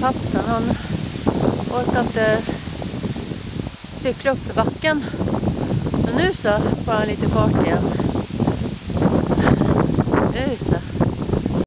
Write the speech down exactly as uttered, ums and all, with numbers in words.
pappsen, han orkar inte cykla upp för backen. Men nu så får han lite fart igen. Nu så.